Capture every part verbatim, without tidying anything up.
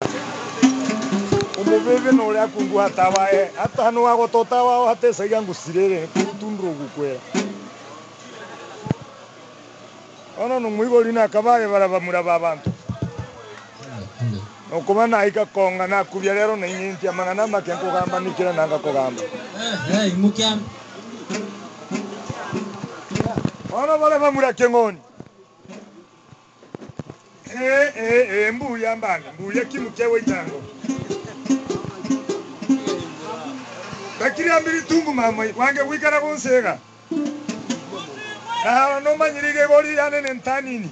umubebe no ria kungu hatawae hata hano wago totawa hate saiga ngusirere kutundro gukwera ono no mwigori na kabaye baraba muraba abantu no kumana ika konga na kubya rero na inyinti amangana make nkugamba nikira nanga kugamba eh eh mukyam ono bale bamura kengoni eh eh eh mbuya mbanga mbuya kimukewe itango bakiri ambiri tungu mama wange wikara kunsega ah no manyirige goli yane nentanini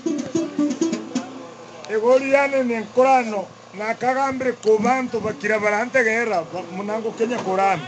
e goli yane nenkorano na kagambire kubantu bakira barante gera munango Kenya Korani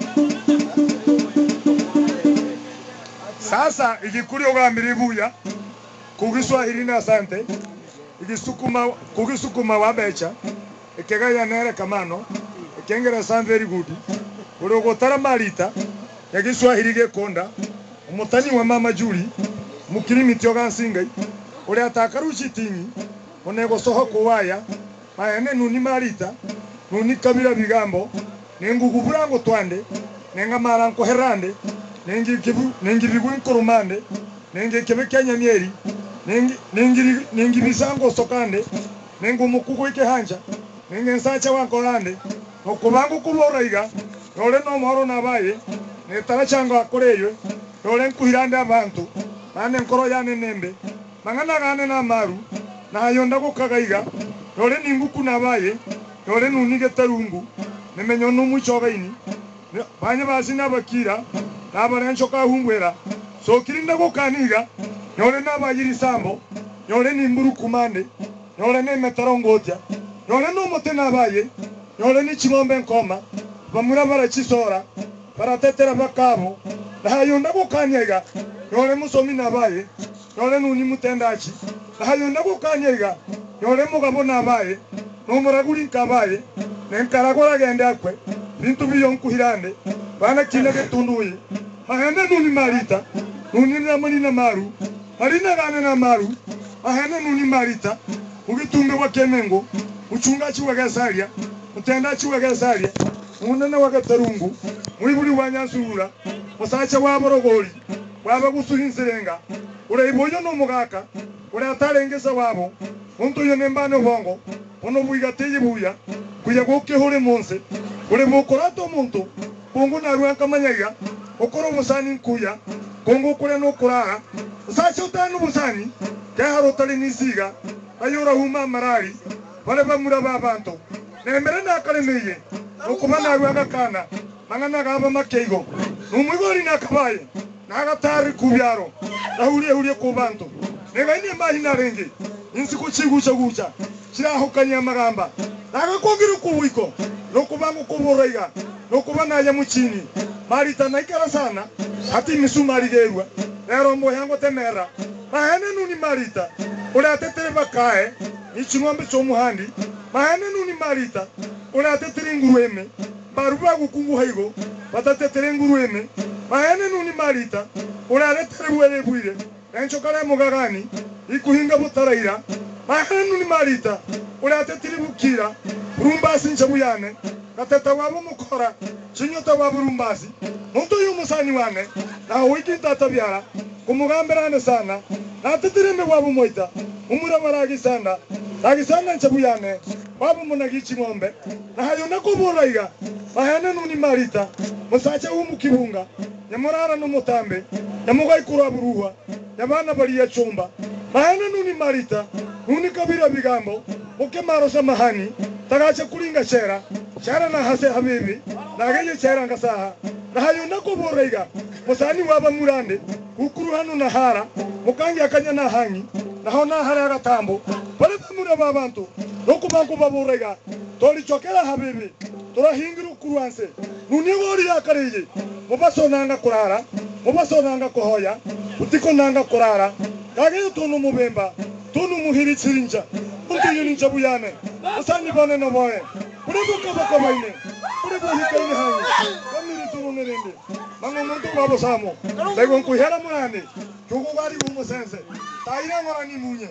sasa igikuri ogambire buya kugiswahili na asante igisukuma kugisukuma wabecha ekegaya nere kamano ekengera san very good urogotara marita yagiswahili gekonda umutani wa mama Juli mukirimi tyogansingai uri atakarushi tingi onego soho kuwaya maene nuni marita nuni kabira bigambo nengugu burango twande nenga maranko herande nengi kibu nengi bigu inkorumande nengi kebe Kenya mieri nengi nengi nengi bisango sokande nengu mukugu ike hanja nengi nsacha wankorande okubangu kuboraiga nole no moro nabaye netara chango akoreyo nole nkuhirande abantu mane nkoro yane nembe mangana gane na maru na yonda gukagaiga nole ninguku nabaye nole nunige tarungu nemenyo numuchogaini banye basina bakira nabarencho kahungwera so kirinda gukaniga nole nabayiri sambo nole nimburu kumande nole ne metarongotia nole no motena abaye nole ni chingombe nkoma bamura barachisora baratetera bakabo nahayonda gukanyega nole musomi nabaye nole nuni mutendachi nahayonda gukanyega nole mugabo nabaye no muraguri kabaye nenkaragora gende akwe bintu biyonkuhirande bana kinege tunduye ahene nuni marita nuni namani na maru harina gane na maru ahene nuni marita ugitumbe wa kemengo uchungachi wa gasaria utendachi wa gasaria unene wa gatarungu mwibuli wa nyansura musacha wa borogori waba gusuhinserenga uraiboyo no mugaka uratarengesa wabo untu yo nembane bongo ono buigateye buya kuya goke hore monse ure mokorato muntu bongo na ruanka manyaga okoro musani kuya bongo kure no kurara usacha utanu musani kaharo tali nisiga ayora huma marari bale bamura babantu nembere na kalemeye okubana ruanga kana mangana gaba makeigo numwigori nakabaye nagatari kubyaro nahurie hurie kubantu nega ine mahina renge insiku chigucha gucha kiraho kanya magamba nagakongira kuwiko nokubangu kuboraiga nokubana ya muchini marita naikara sana hati misumari gerwa rero mbo yango temera mahene nuni marita ura tetere bakae ichingombe chomuhandi mahene nuni marita ura tetere ngurueme baruba gukungu haigo batatetere ngurueme mahene nuni marita ura tetere bwere bwire encho kale mugagani ikuhinga butaraira mahene nuni marita ura tetere bukira rumbasi nchabuyane kateta wabo mukora chinyota wabo rumbasi muntu yumusani wane na wiki tatabyara kumugamberane sana na tetere wabo moita umura baragi sana Tagisana nchabuyane wabo munagichi ngombe na hayona kuboraiga bahane nuni marita musacha umukibunga nyamurara no mutambe nyamugai kuraburuwa yabana bari ya chumba bahane nuni marita nuni kabira bigambo ukemaro samahani tagacha kulinga shera shara na hase habibi nagaye shera ngasaha na hayona kuboraiga musani waba murande ukuru hanu na hara mukangi akanya na hangi na hona hara gatambo bale bamura babantu nokubanku baborega tori chokera habibi tora hingiru kuruanse nuni gori yakarije mubaso nanga kurara mubaso nanga kohoya utiko nanga kurara kage tunu mubemba tunu muhiri chirinja untu yuni chabuyane usani bone no boye urebo kaba kabaine urebo hikaine hangi kamiri tunu nerende mango muntu babo samo lego nkuhera murane chugo bari umusense taira ngora ni munye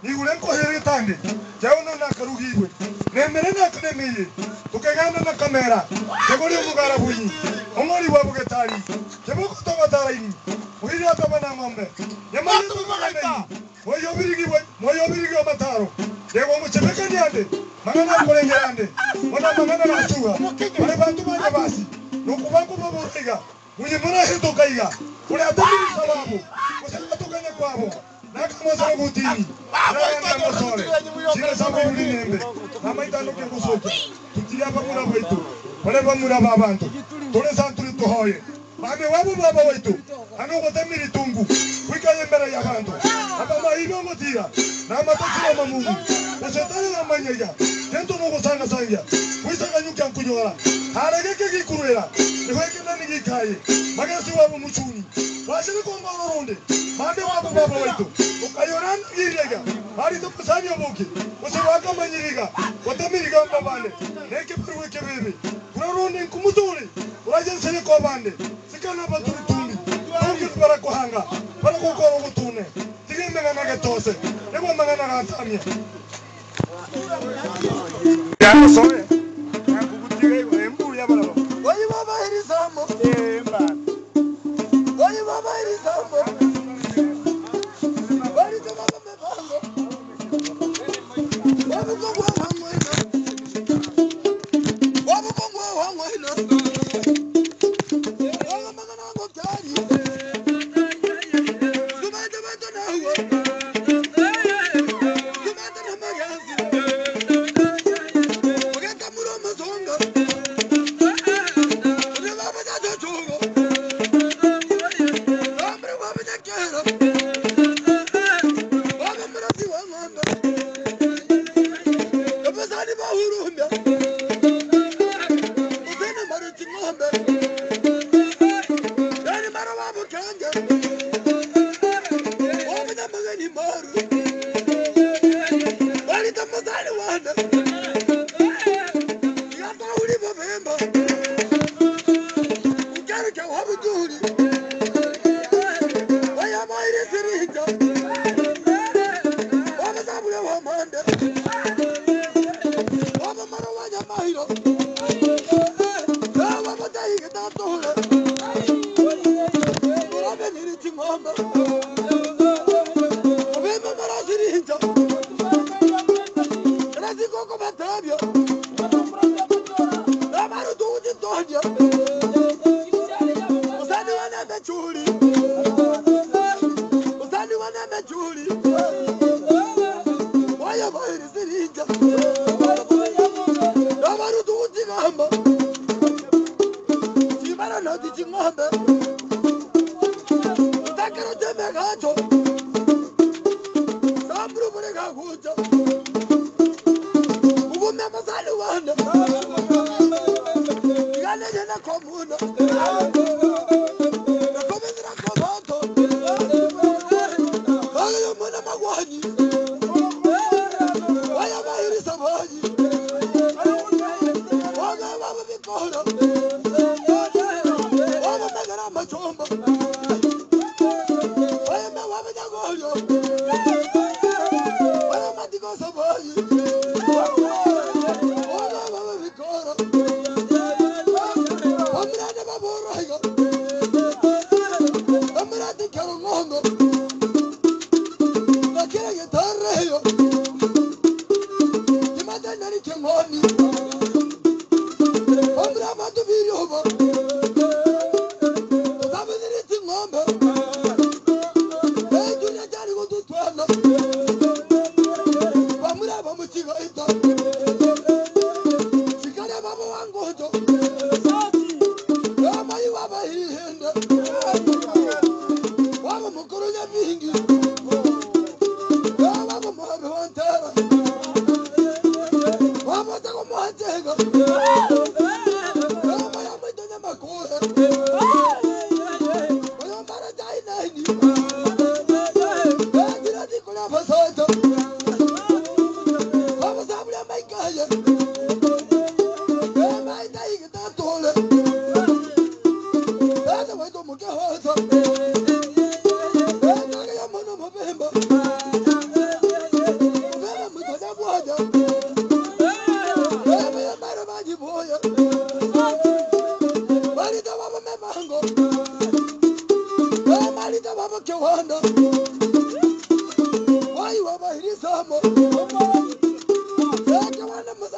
ni ule ko here tande jauna na karugibwe nemere na kanemiye tukagana na kamera tegori mugara buyi omori wabuge tari keboko to batara ini muhira to bana ngombe yamani to magana moyo birigi moyo birigi mataro dego mu chebeka ndiande magana kole nyande mona magana na chuga ale bantu banya basi nokubangu baburiga munye mona hito kaiga ule atabiri sababu kusema tukanye kwabo nakamoza butini nana mosore sina sababu nembe amaita no kebusoke tutia bamura baitu ole bamura babantu tole santuri tohoye mame wabo baba waitu ano gotemiri tungu wikaye mbere ya bantu aba maibo ngotira na matatu mamungu usetale na manyega tento no gosanga sanga wisa kanyuka kunyora harege ke kikurera niweke nani gikaye magasi wabo muchuni washiri ko ngororonde mande wabo baba waitu ukayoran girega hari to kusani oboke usewaka manyiriga gotemiriga mbabane neke perweke bebe uraronde nkumuzuri urajense ko bande sikana baturi tumi nongi para kohanga para kokoro gutune tigeme ngana gatose ego mangana gatamia ya soye ya kukutige embu ya bala oyi baba irisamo emba oyi baba irisamo bari to baba mebango babu ko kwa hango ina babu ko kwa hango ina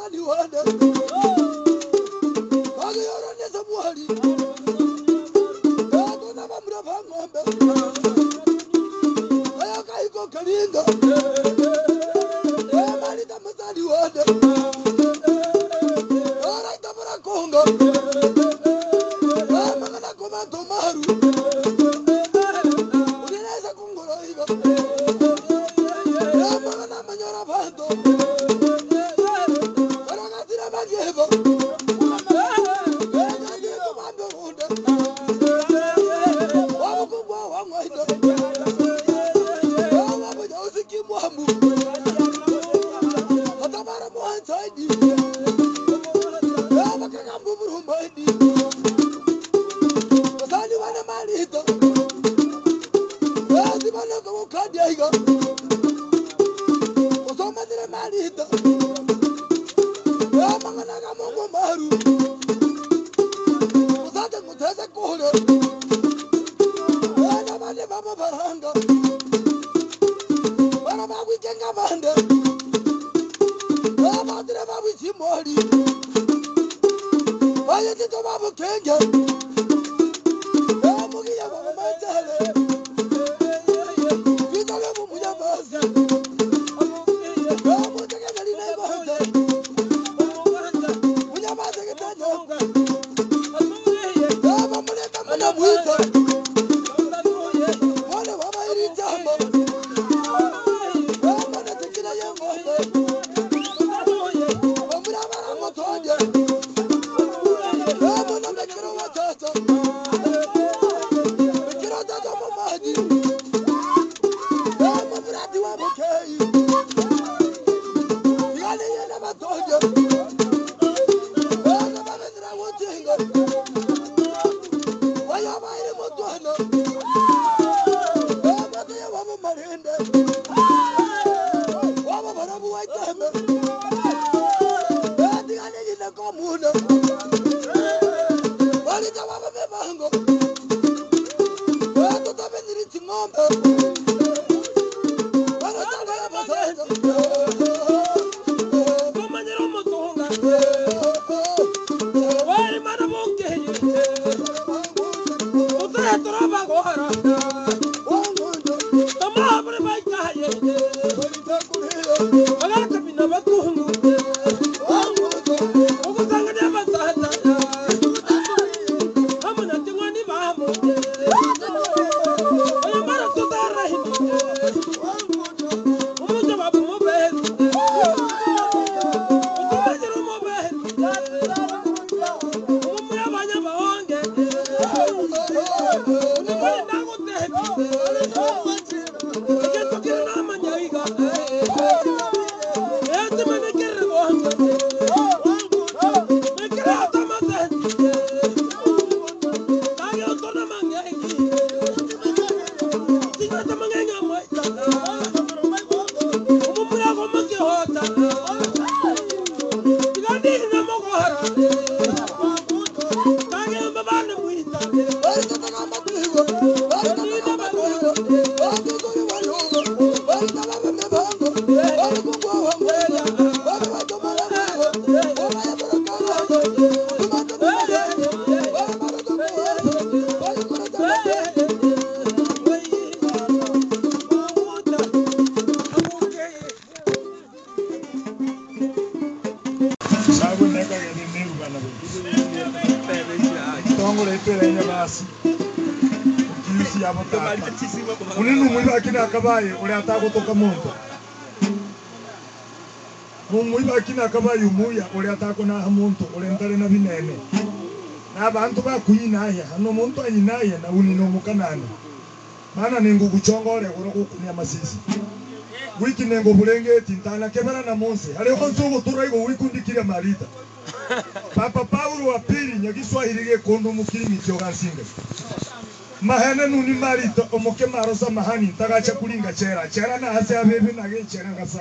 msani wanda Kage yoro nesa buhari Kago na mamra pangombe Kaya kaiko karinga Kaya marita msani wanda Kaya ita para konga Kaya mangana koma tomaru Uninesa kungoro higa Kaya mangana manyora bando Kabaye uri atagutoka muntu mumuiba kina kabaye umuya uri atakona muntu uri ntare na binene n'abantu bakuyinaye hano muntu anyinaye na uni no mukanana mana ningu guchongore uro kukunya masisi wiki nengo bulenge tintana kebara na monse ale onzo turaigo wikundikira marita Papa Paulo wa pili nyagiswahili ge kondo mukiri mityo gasinga mahene nuni marito omoke marosa mahani tagacha kulinga chera chera na hase abebe na ge chera ngasa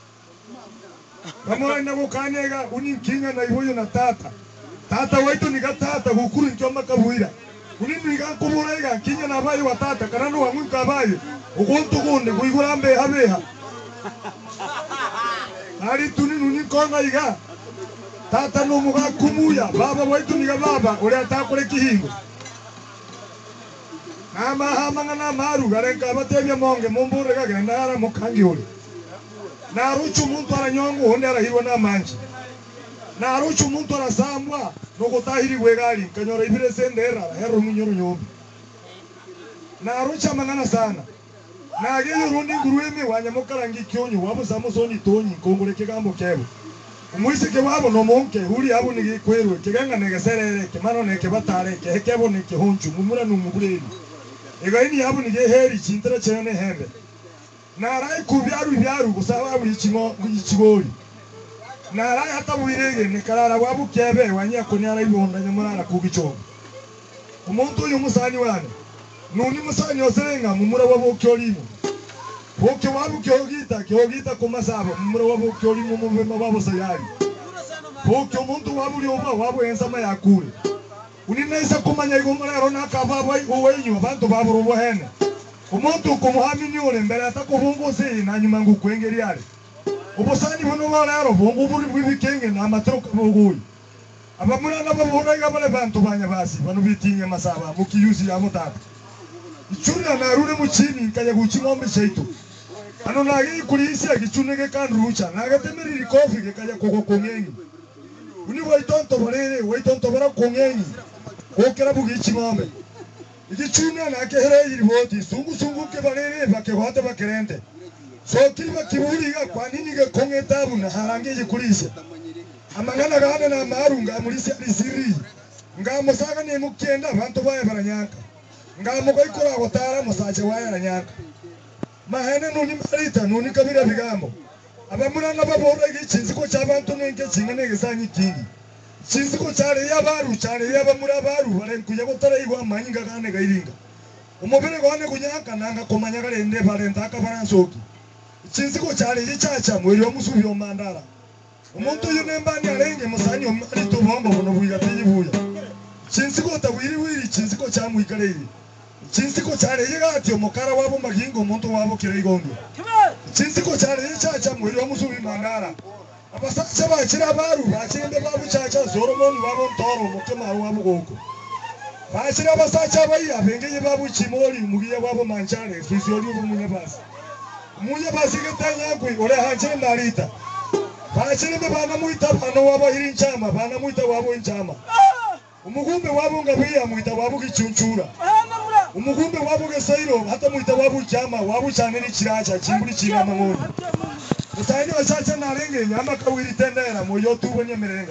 kama ina gukanyega uni kinga na iboyo na tata tata waitu ni gatata gukuru nkyoma kabuira uni ni gakumurega kinya na bayo wa tata karano wa mwika bayo ugonto gonde kuigurambe habeha ari tuni nuni konga iga tata no mugakumuya baba waitu niga baba uri atakore kihingo ama hamanga na maru garenka batebya monge mumbure gagenda ara mukangi uri na ruchu muntu aranyongo honde arahirwa na manji na ruchu muntu arasambwa no gutahiri gwegali kanyora ibire sendera hero munyoro nyombi na rucha mangana sana na giyo rundi nguruime wanyamukarangi kyonyo wabo samusoni tonyi kongore kigambo kebo umwisi ke wabo no monke uri abo ni kwerwe kiganga negeserere kimano neke batare ke kebo ni kihonchu mumura numugureni egaini abo ni heri chintara chene hembe na rai kubyaru byaru gusaba bwikimo bwikigori na rai hata bwirege ni karara wabo kebe wanya kunyara ibonda nyamara kugicho umuntu uyu musani wane nuni musani oserenga mumura wabo kyolimo Boke wabu kyogita kyogita kumasaba mumura wabu kyolimo mubema wabo sayari Boke umuntu wabu lyoba wabo ensama yakure uninesa kumanya igomara rona kababa uwenyu abantu baburubo hene umuntu kumuhamini ule mbere atakubunguzi na nyuma ngukwengeri yale ubusani buno bararo bungu buri bwibikenge na matroka buguyi abamura nababura gabale bantu banya basi bano bitinye masaba mukiyuzi ya mutata ichuna na rure muchini kanya guchingombe shaitu ano nagi kulisi agichunege kanrucha nagatemeriri kofi ke kanya koko kongenyi uni waitonto barere waitonto bara kongenyi kokera bugichi ngombe igichuna na kehere iriboti sungu sungu ke barere bakebate bakerente so kiriba kiburiga kwa nini ge kongetabu na harangeje kulisi amangana gane na marunga mulisi alisiri ngamusaga ne mukenda abantu baye baranyaka ngamo ikora gotara musaje waye aranyaka mahene nuni marita nuni kabira bigambo abamuna nababora igichinziko cy'abantu nenge kingene gisanyi kingi chinziko cyare yabaru cyare yabamura baru barenkuye gotara igwa manyinga kane gairinga umubere gone kunyaka nanga komanya garende barenta akabaransoki chinziko cyare yicaca muri yo musubi yo mandara umuntu yunembani arenge musanyi marito bombo bono buya tiyibuya chinziko tabwiri wiri chinziko cyamuikareye Chinsiko cyare yigati omukara wabo magingo umuntu wabo kireigonge Chinsiko cyare yicaca muri omusubi mangara abasacha bakira baru bakirembe babu caca Solomon wabo ntoro mukema wabo goko bakira abasacha bayi abengeye babu kimori mugiye wabo manchare fisioli umunya basi umunya basi getanya kwi ore hanje marita bakirembe bana muita bana wabo iri nchama bana muita wabo nchama umugumbe wabo ngabiya muita wabo gicuncura umugumbe wabo gesairo hata muita wabo cyama wabo cyane ni kiracha kimburi kina mangoni usanye wachacha narenge nyama kawiri tendera moyo tubonye merenga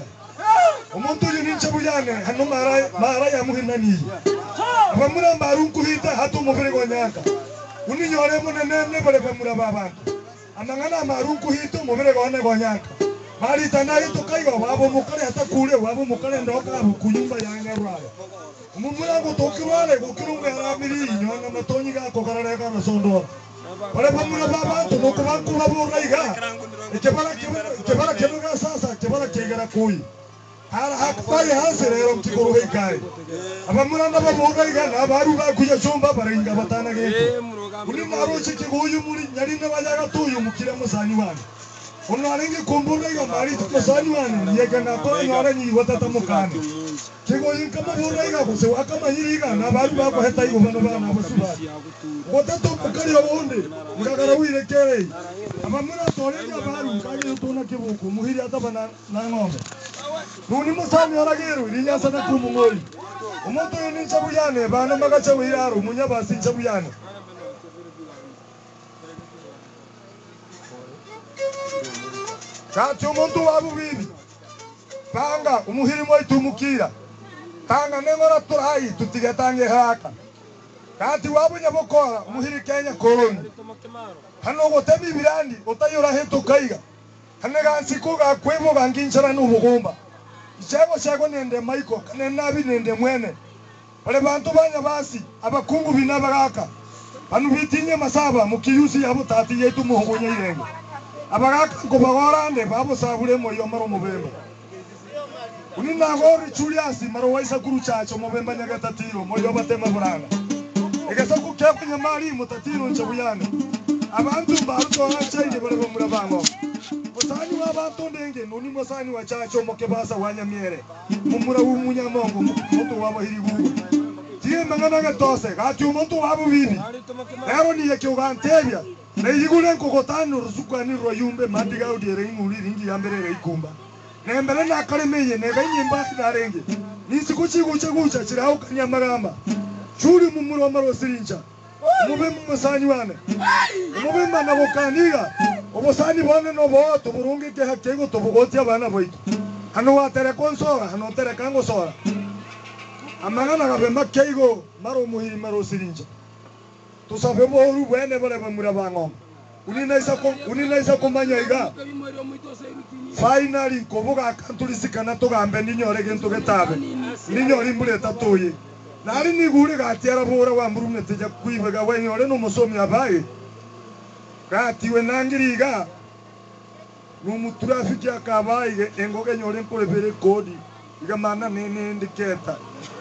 umuntu uyu ninche bujane hano mara mara ya muhinani abamura mbarunku hita hata umubere gonyaka uninyore munene bale bamura babantu amangana marunku hita umubere gone gonyaka mari tanari tukaiga wabo mukare hata kule wabo mukare ndoka kunyumba yange rwabo umumura ngo tokirwale gukirunga yaramiri nyona matonyi gako karareka nasondora bale bamura babantu nuko bakura boraiga ikebara ikebara kenuga sasa ikebara kegera kuyi hara hakpai hase rero kigoro hekaye abamura nababoraiga nabaru bakuye chomba baringa batana geko uni marochi kiguyu muri nyari nabayaga tuyu mukire musani wane uno arenge kumbura yo mari musani wane yega nakora nyora nyi watata mukani Kigo yinkama boraiga kose wakama hiriga nabaru bako heta igo bano bana basubari Watato mukari wonde ngagara wirekere amamura torenga baru kage utona kibuku muhiri atabana na ngombe Nuni musani arageru linyasa na kumungori Umuntu yoni chabuyane bana magacha wiraro munyabasi chabuyane Kati umuntu wabu bibi Panga umuhiri mwa itumukira Tanga nengora turahi tutigatange haka Kati wabu nyabokora umuhiri Kenya koloni Hano gotemi birandi utayora heto kaiga Hanega nsikuga kwebo ganginchara n'ubugumba Ichego chego nende maiko kane nabi nende mwene Bale bantu banya basi abakungu binabagaka Banu bitinye masaba mukiyusi yabo tati yetu muhongonya irenge Abagaka ngo bagorande babo sabure mo yomaro mubemba Unina ngori chuliasi maro waisa kuru chacho mubemba nyagatatiro mo yobatema buranga Egesa ku kekunya mari mutatiro nchabuyane Abantu baruto achaije bale bamura bango musani wa bantu ndenge nuni musani wa chacho mokebasa wanyamiere mumura umunyamongo mutu wa bahirigu tie mangana gatose gachu mutu wa bubibi ero ni yake ugantebya na yigule nkogotano rusukani royumbe mandiga udire inguri ringi yambere ikumba nembere na kalemeye ne ganyimba kidarenge nisi kuchi guche gucha chirao kanyamagamba churi mumuro maro sirincha mube musani wane mube mana bokaniga obosani bone no bo to burungi ke hakego to bogotya bana boito hano watere konsora hano tere kango sora amagana gabe makeigo maro muhiri maro sirincha to sabe bo ru bene bole bamura bango uninaisa ko uninaisa komanya iga finally koboga kantulisikana to gambe ninyore gento getabe ninyore mbure tatoye nari nigure gatera bora wa murumne teja kuibega wenyore no musomi abaye gatiwe nangiriga numutrafiki akabaye engoge nyore nkorebere kodi igamana nene ndiketa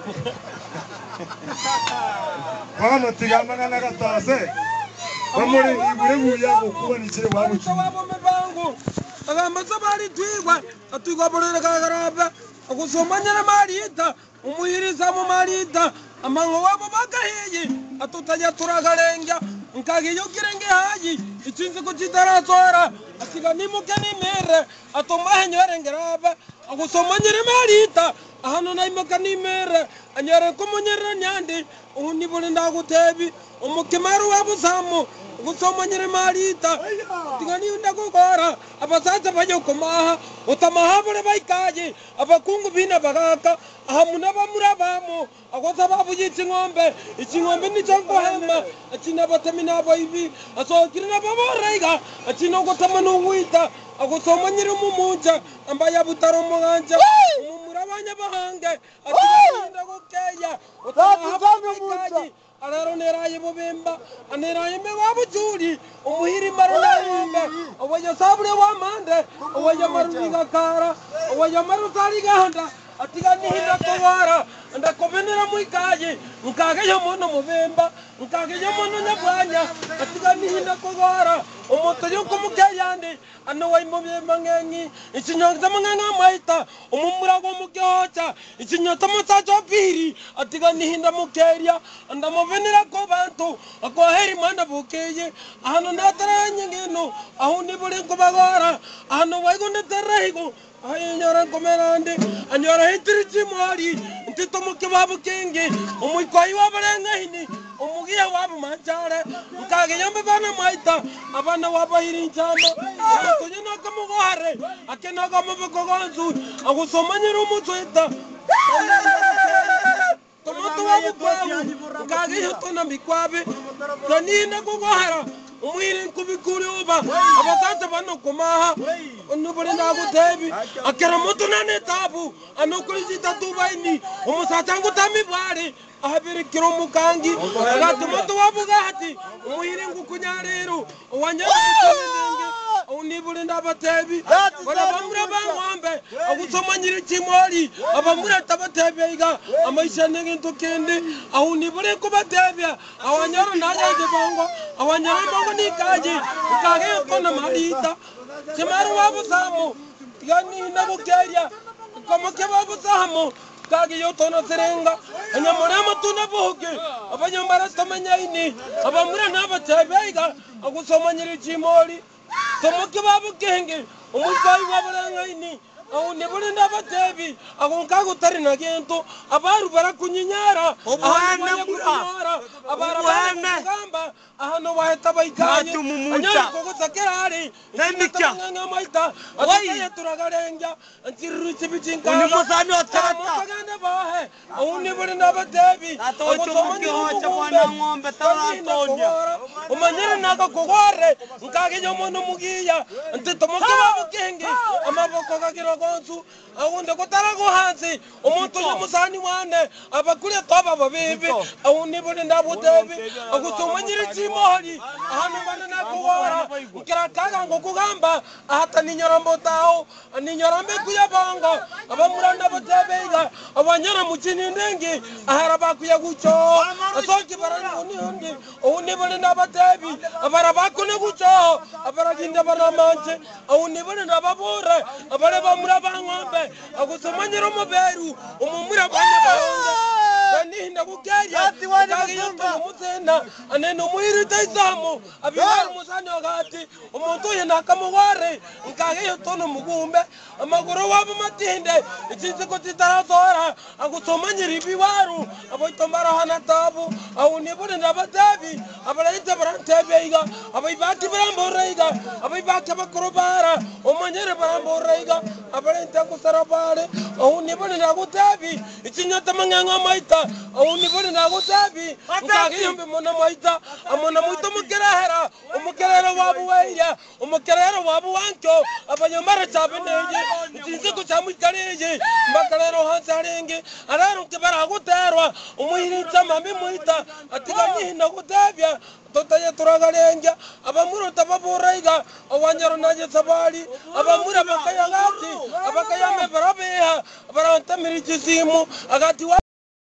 bano tigama na gatase bamuri igure buya gokuba nikire wabuchi wabo mebangu agamaza bari twigwa atwigwa borere kagaraba agusomanyana marita umuhiriza mu marita amango wabo bagahiye atutaja turagarenga nkagiyo kirenge haji icinze kujitaratora asiga nimuke nimere atomahe nyorengeraba agusomanyere marita ahano naimuka nimere anyere kumunyera nyandi unibule ndagutebi umukimaru wabo samu gusomanyere marita tingani ndagukora abasaza baje kumaha utamahabure baikaje abakungu bina bagaka ahamuna bamura bamo agoza babujitse ngombe ikingombe nicyo hema akina batamina boibi asokirina baboraiga akina gutama nungwita agusomanyere mumunja ambaya butaro muganja umumura abanyabahange akina ndagukeya utamahabure araro neraye bobemba aneraye me wabujuri umuhiri marona ngombe owaje sabure wa mande owaje maruni gakara owaje marutari gahanda atiga nihinda kowara ndakobenera muikaje nkage yo mono mubemba nkage yo mono nyabwanya atiga nihinda kowara omoto yo kumukeyande ano wai mubemba ngengi ikinyonza manganga maita umumura go mukehocha ikinyota mutacho piri atiga nihinda mukeria ndamobenera ko bantu akoheri manda bukeye hano ndataranye ngeno aho nibure kubagora hano wai go ndarahigo ayanyara komerande anyara hitirichi mari ntito mukibabu kenge umukwayi wabarengahini umugiye wabo manjare nkage yambe bana maita abana wabahiri njama akoje nakamugohare akenaga mubukogonzu agusomanyira umutwita tomato wabo kwawo nkage yotona mikwabe kanina kugohara umwiri kubikuri uba abasata bano kumaha nubure ndagutebi akera moto nane tabu anokurizita tubaini umusata ngutami bwari ahabiri kiro mukangi agati moto wabugati umwiri ngukunyarero wanyara kutonenge unibure ndabatebi bana bamura bangombe agusomanyira kimori abamura tabatebeiga amaisha ngintu kende aho nibure kubatebya awanyara naje bongo awanyara bongo nikaje ukage kona marita kimaru wabo samu yani nabukeria kama ke wabo samu kage yotono serenga anyamura matuna boge abanyambara tomenyaini abamura nabatebeiga agusomanyira kimori tomoke babo kenge umusayi wabarangaini aho nebule ndabatebi agonka gutari na gento abaru barakunyinyara obwana mura abara gamba ahano waheta baikaye anyari kogoza kerari nemikya ngamaita ataye turagarenga antiruchi bijinka ni musani otata mutaganda bahe aho nebule ndabatebi atochomuke hocha bwana ngombe tarantonya umanyere naga kogore nkage nyomono mugiya ntitomoke babo kenge amaboko gakiro gonzu awunde kotara go hanze umuntu yamusani wane abakure toba babibi awundi bone ndabutebi agusomanyire kimori ahano bana nakugora ukira kaga ngo kugamba ahata ninyorambo taho ninyorambe kuyabanga abamuranda batebeiga abanyara mukini nengi ahara bakuya gucho asoki barani undi undi bane nabatebi abara bakune gucho abara ginde bana manje undi bane nababure abare bamura bangombe agusomanyira muberu umumura banya bahonga kandi ndakugerya kandi yumutena aneno muhirita isamu abibara musani wakati umuntu yena kamugware nkage yotono mugumbe amagoro wabo matinde ikinze ko titarazora agusomanyira ibiwaru aboitombara hana tabu au nibone ndabatabi abalayite barantebeiga abaibati baramboraiga abaibati bakorobara omanyere baramboraiga abalayite kusarabare au nibone ndagutabi ikinyota mangango maita au nibone ndagutabi nkage yombe mona maita amona muito mukerahera umukerera wabo weya umukerera wabo wanko abanyomara chabeneye ikinze ko chamwikareye mbakarero hansarenge araro kibara guterwa umuhiritsa mami muita atigani ndagutebya totaye turagarenga abamuro tababoraiga awanyaro naje sabali abamura bakayagati abakayame barabeha barantamira ikizimu agati wa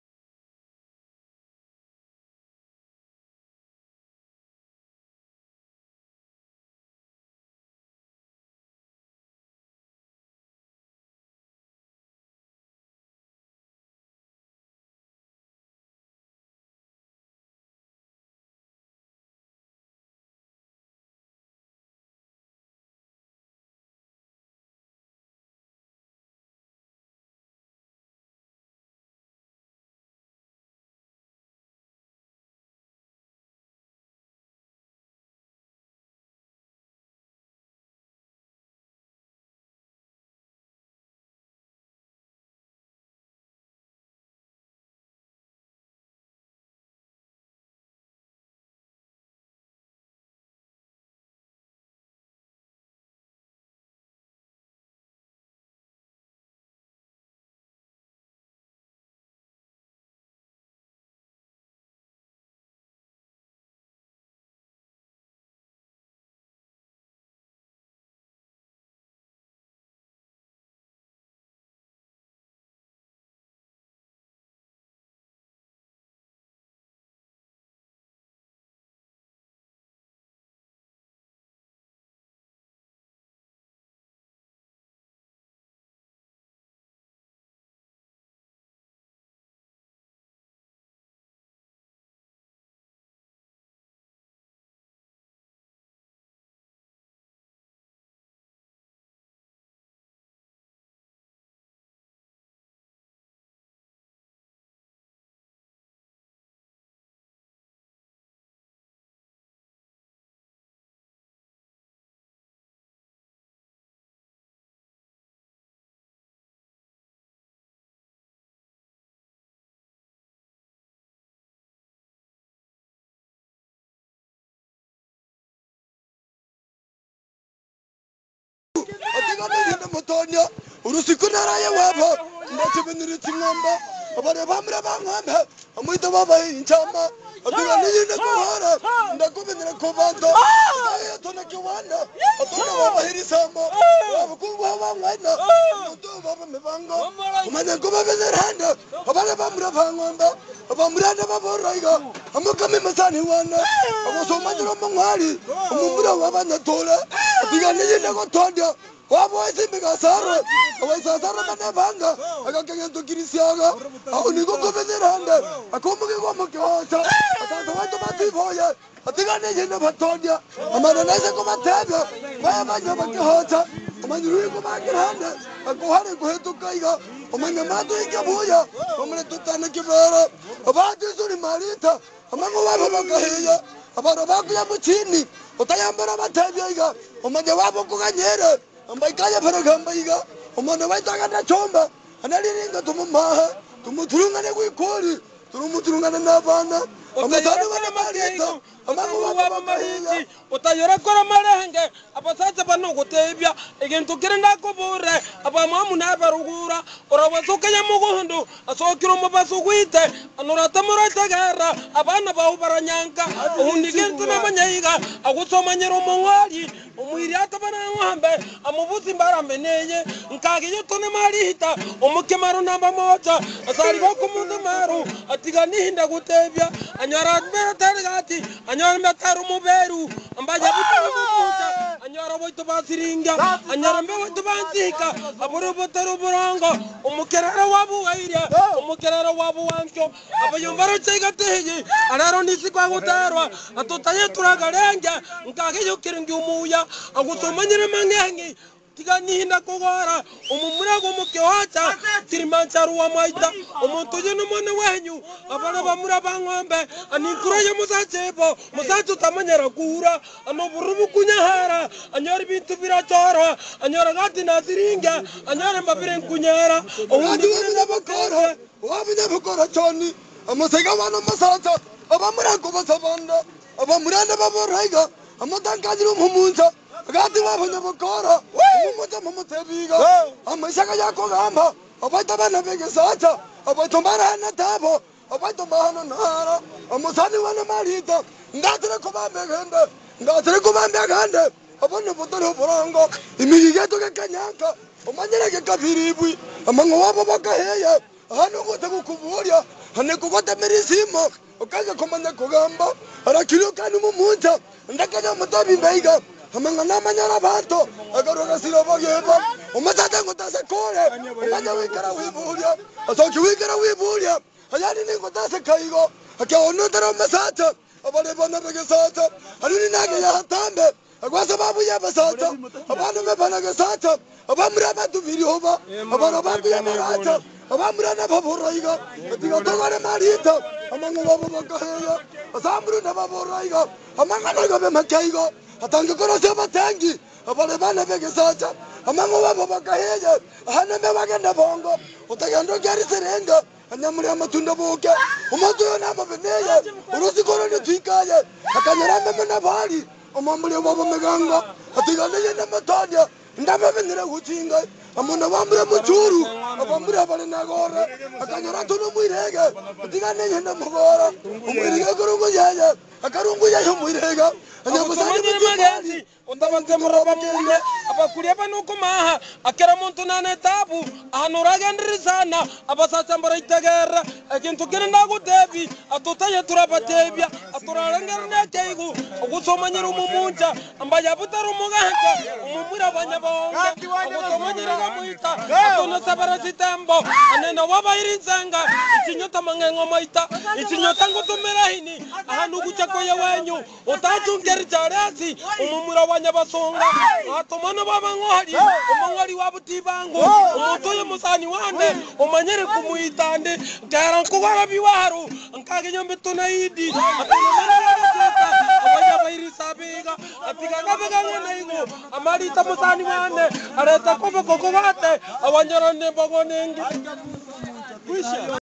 Atigana mutonya urusiku naraye wabo ndakibenira tingamba abare bamre bangamba amwita baba inchama atigana yine kuhara ndakubenira kubando ayo tona kiwanda atona baba hirisamo abukungu bangwana muto baba mebango umanya kuba bezeranda abare bamre bangamba abamranda baboraiga amukame masani wana abosomanyira mangwali umumura wabanyatola atigana yine kutonda wabo isimika saro awasasara manebanga akakenge tukirisiaga au niko kubeniranda akomuke kwa mukyocha atata watu batiboya atigane yene batondia amana nase kubatebya baya banya bakyocha amanyuri kubakiranda akohare kuhetukaiga amanya matu ikabuya amane tutana kibara abati suri marita amango wabo bakaheya abara bakuya muchini utayambara batebya amanya wabo kuganyere ambaikaya paragambaiga umana waitagana chomba analiringa tumumaha tumuturungane kwikoli turumuturungana nabana amasani wana marita amangu wabo mariti utayora kora marenge abasatsa bano gutebya igintu kirinda kubure abamamu nabarugura urawasukanya muguhundu asokiro mubasugwite anuratamura tagara abana bawo baranyanka uhundi gintu namanyayiga agusomanyira umwali umwiri atabana ngombe amubuzi mbarambe neye nkagi yutone marita umukemaro namba moja asari bako mundu maru atigani hinda gutebya anyara bera tarigati anyara metaru muberu ambaje butara mubuja anyara boito basiringa anyara mbe boito banzika aburu butaro burango umukerera wabu waira umukerera wabu wankyo abayombaro cyegateje araro nisikwa gutarwa atutaye turagarenga nkagi yukiringi umuya agusomanyire mangengi tigani hinda kugora umumurago mukyohacha kirimancharu wa maita umuntu yeno mone wenyu abana bamura bangombe aninkura ye musachebo musachu tamanyera kura ano burubu kunyahara anyori bintu birachora anyora gati naziringa anyora mbabire kunyara undi wabina bakora wabina bakora choni amusega wana masacha abamurago basabanda abamuranda baboraiga amutangadiro mumunza gati wabona bakora umumoja mumutebiga amashaka yako gamba abaita bana begesacha abaito marana tabo abaito mahano nara amusani wana marita ngatire kubambegende ngatire kubambegende abone butoro burongo imigigeto kekanyanka umanyere ke kabiribwi amango wabo bakaheya hano gote kukuburia hane kugote mirisimo okaje komanya kugamba arakilo kanu mumunja ndakaja mutabi mbeiga amanga namanyara bato agaroga sirobo yeba umatata ngotase kore umanya wikara wiburia asoki wikara wiburia ayani ni ngotase kaigo akaono tara masata abale bana begesata aluni nage ya hatambe kwa sababu ya basata abana mebana gesata abamra batu virihoba abana babu ya marata abamra na baboraiga tiga togare marita amanga babo bakaheya asamru na baboraiga amanga nago be makaigo atange koro sema tangi abale bana begesacha amango wabo bakaheje hana me bagenda bongo utagendo gari serenga anyamuri amatunda boke umuntu yona mabeneye urusi koro ne twikaye akanyara me na bali umamburi wabo meganga atigane ne matonya ndama benera guchinga amuna bambura muchuru abambura abale nagora akanyara tuno mwirege atigane ne mugora umwirige kurungu yaye akarungu yaye mwirega anyabusanye magezi undabanze murabamune abakuliye banuko maha akera muntu nane tabu ahanuragendirizana abasatsa mbara itegera ekintu kirinda gutebi atutaye turabatebya aturarengera nekeigu ugusomanyira umumunja ambaye butara umuganga umumura abanyabonga ugusomanyira gamuita atuna sabara sitembo anena wabayirinzanga ikinyota mangengo maita ikinyota ngutumira hini ahanu gucakoye wenyu utachunge Jarasi, umumura wanyabasonga, atomana babangwari, umangwari wabutibango, umutoye musani wande, umanyere kumuitande, garanko warabiwaru, nkage nyambe tonaidi, atomana wabaseta, abanyabairi sabega, atigaga beganga naigo, amarita musani wande, areta kobe koko wate, abanyarane bagonenge.